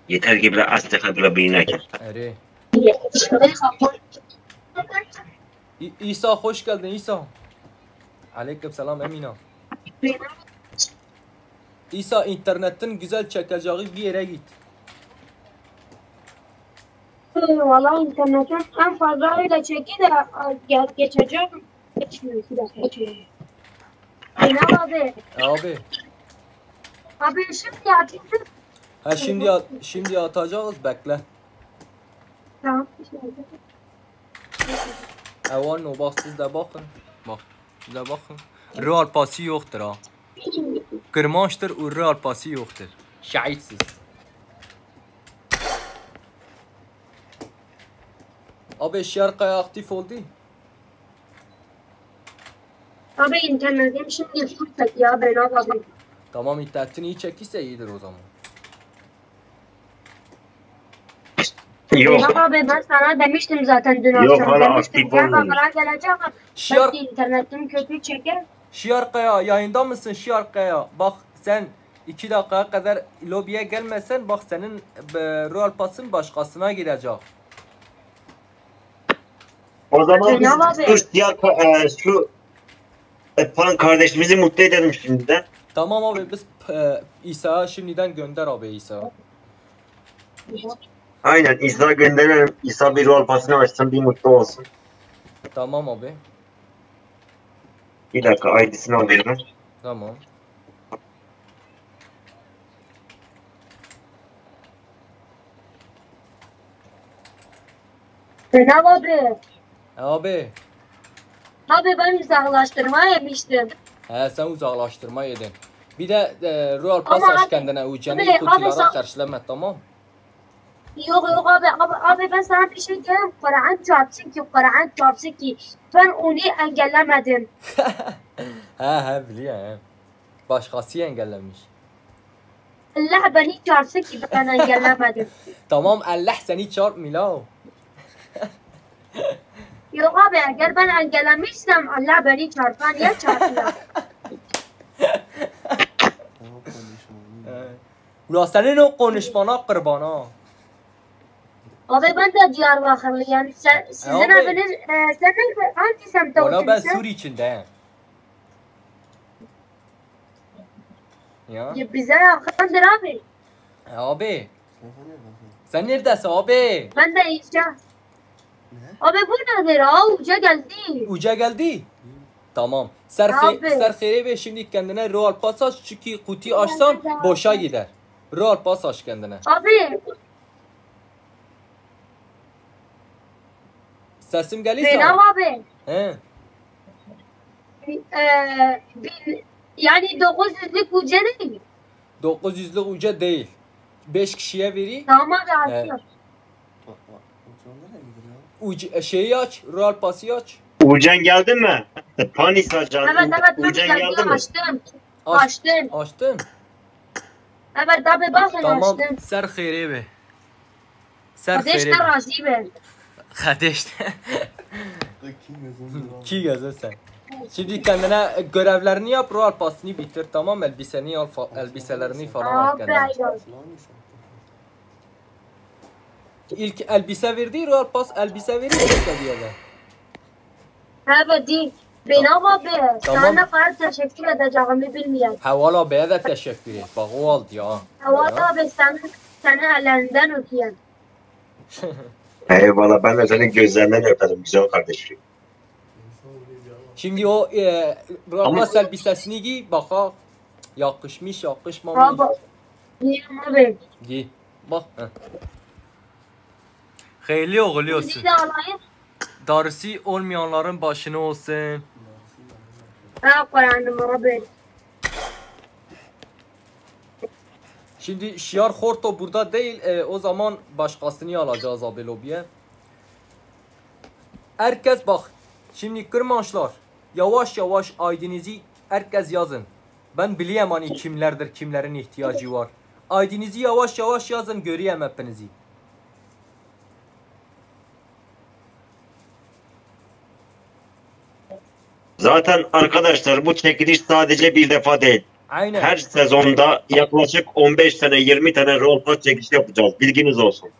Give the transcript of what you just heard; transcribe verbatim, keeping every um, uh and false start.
yeter ki biraz az tekrar böyle bir inerken. Eri. İ- İsa hoş geldin İsa. Aleyküm selam Emina. İsa internetin güzel çekeceği bir yere git. Valla internetten en fazla öyle çeki de ge- geçeceğim. Geçmiyor. Bir dakika geçmiyor. Ünal abi. E abi. Abi şimdi atayım. Ha şimdi at- şimdi atacağız bekle. Tamam. Evan o bak siz de bakın. Bak siz de bakın. Real pası yoktur ha. Kırmançtır o real pası yoktur. Şahitsiz. Abi şarkıya aktif oldu. Abi internetim şimdi full tek ya ben abi. Tamam internetini iyi çekiyse iyidir o zaman. Yok. Ünal abi ben sana demiştim zaten dün Yok, akşam. hala Demiştim aktif gel olmamış. bana gelecek ama Şar belki internetim kötü çeker. Şarkıya yayında mısın Şarkıya? Bak sen iki dakikaya kadar lobiye gelmesen bak senin e, real pasın başkasına gidecek. O zaman Ünal biz abi. şu siyah ka- e, şu e, pan kardeşimizi mutlu edelim şimdi de. Tamam abi biz e, İsa'ya şimdiden gönder abi İsa. Aynen İsa gönderelim. İsa bir rol pasını açsın, bir mutlu olsun. Tamam abi. Bir dakika I D'sini alayım ben. Tamam. Ünal abi. Abi. Abi ben uzaklaştırma yemiştim. He sen uzaklaştırma yedin. Bir de e, real pas Ama aç abi- kendine ucunu abi- abi kutulara sen- karşılama tamam. Yok yok abi, abi, abi ben sana bir şey diyeyim. Kur'an çarpsın ki, Kur'an çarpsın ki ben onu engellemedim. He he biliyor he. Başkası engellemiş. Allah beni çarpsın ki ben engellemedim. Tamam Allah seni çarpmıyor la. Yok abi eğer ben engellemişsem Allah beni çarpar niye çarpıyor? He. Ulan senin o konuşmana kurban ha. Abi ben de Diyarbakırlıyım. Sen, sizin Abi. eviniz, e, sen de hangi semtte Valla ben oturuyorsun? Suri içinde. Ya. Ya bize yakındır abi. E abi. Sen neredesin abi? Ben de işte. Abi bu nedir? Aa uca geldi. Uca geldi. Tamam. Serfe, Abi. Serferi ve şimdi kendine real pas aç çünkü kutuyu açsan boşa gider. Real pas aç kendine. Abi Sesim geliyor Zeynep sana. abi. He. Ee, bin, yani dokuz yüzlük uca değil. dokuz yüzlük uca değil. beş kişiye veri. Tamam abi Evet. açıyorum. Uca, şeyi aç. Real pası aç. Uğurcan geldi mi? Pan İsa can. Evet evet ben Uğurcan geldi geldim mi? açtım. Aç. Açtım. Açtın. Evet abi bakın Tamam. açtım. Ser xeyri be. Ser Kardeş xeyri de be. razı ben. Kardeş. Ki gözün sen. Şimdi kendine görevlerini yap, real pasını bitir. Tamam elbiseni al, fa- elbiselerini falan al Abi kendine. ayol. İlk elbise verdi, real pas elbise verir seviyede. Evet değil. Benim abi. Tamam. Sana ne kadar teşekkür edeceğimi bilmiyorum. Havala Bey'e de teşekkür et. Bak o aldı ya. Havat abi sen, seni ellerinden öpüyorum. Eyvallah, ben de senin gözlerinden öperim güzel kardeşim. Şimdi o e, real Ama- pas elbisesini giy, baka yakışmış yakışmamış. Abi. Diyeyim abi. Giy. Bak. Heh. Hayırlı oluyorsun. Bizi de alayım. Darısı olmayanların başına olsun. Ha Kur'an'ım abi. Şimdi Şiar Horto burada değil, e, o zaman başkasını alacağız abi lobiye. Herkes bak, şimdi kırmaçlar, yavaş yavaş I D'nizi herkes yazın. Ben bileyim hani kimlerdir, kimlerin ihtiyacı var. I D'nizi yavaş yavaş yazın, göreyim hepinizi. Zaten arkadaşlar bu çekiliş sadece bir defa değil. Aynen. Her sezonda yaklaşık on beş tane yirmi tane rol play çekişi yapacağız. Bilginiz olsun.